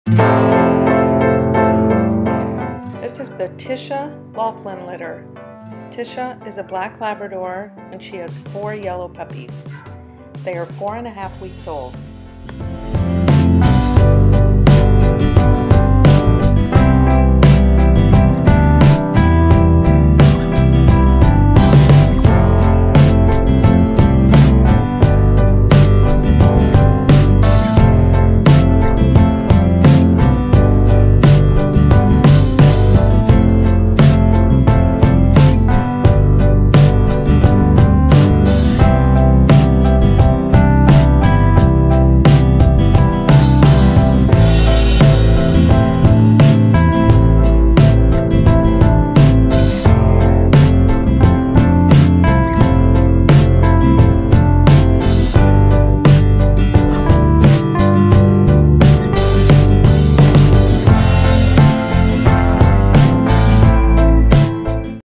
This is the Tisha Laughlin litter. Tisha is a black Labrador and she has 4 yellow puppies. They are 4.5 weeks old.